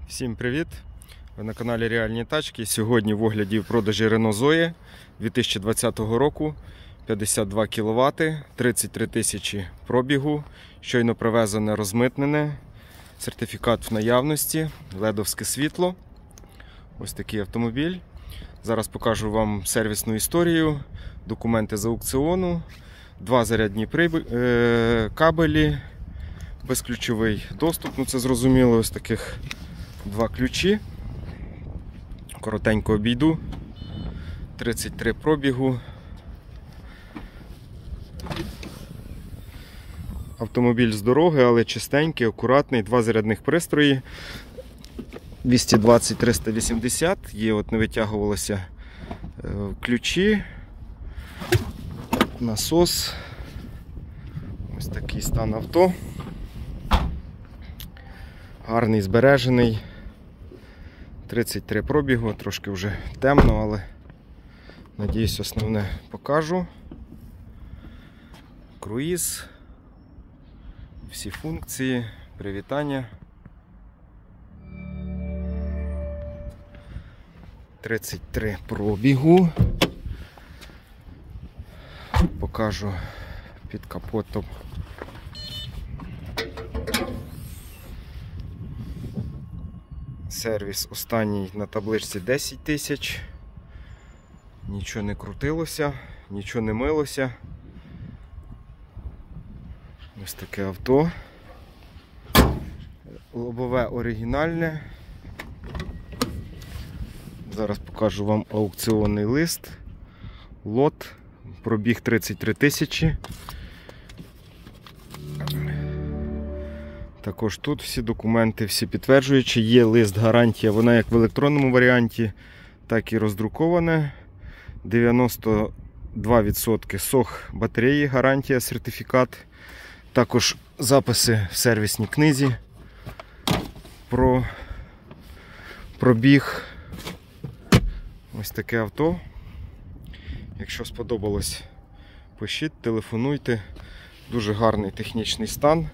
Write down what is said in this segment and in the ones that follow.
Всім привіт! Ви на каналі Реальні Тачки. Сьогодні в огляді в продажі Renault Zoe 2020 року, 52 кВт, 33 тисячі пробігу, щойно привезене, розмитнене, сертифікат в наявності, ледовське світло. Ось такий автомобіль. Зараз покажу вам сервісну історію, документи з аукціону, два зарядні кабелі, безключовий доступ, ну це зрозуміло, ось таких два ключі. Коротенько обійду. 33 пробігу. Автомобіль з дороги, але чистенький, акуратний, два зарядних пристрої. 220-380. Є, от не витягувалося ключі. Насос. Ось такий стан авто. Гарний, збережений. 33 пробігу, трошки вже темно, але надіюсь, основне покажу. Круїз, всі функції, привітання. 33 пробігу. Покажу під капотом. Сервіс останній на табличці 10 тисяч. Нічого не крутилося, нічого не милося. Ось таке авто. Лобове оригінальне. Зараз покажу вам аукціонний лист. Лот. Пробіг 33 тисячі. Також тут всі документи, всі підтверджуючі. Є лист гарантія, вона як в електронному варіанті, так і роздрукована. 92% СОХ батареї, гарантія, сертифікат. Також записи в сервісній книзі про пробіг. Ось таке авто. Якщо сподобалось, пишіть, телефонуйте. Дуже гарний технічний стан.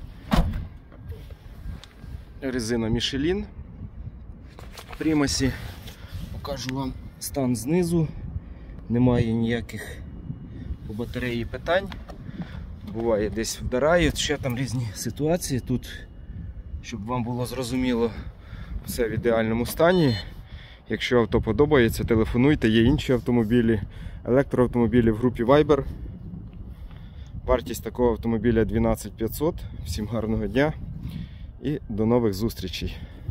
Резина Michelin в примасі. Покажу вам стан знизу. Немає ніяких по батареї питань. Буває десь вдарає, ще там різні ситуації. Тут, щоб вам було зрозуміло, все в ідеальному стані. Якщо авто подобається, телефонуйте, є інші автомобілі, електроавтомобілі в групі Viber. Вартість такого автомобіля 12 500. Всім гарного дня і до нових зустрічей.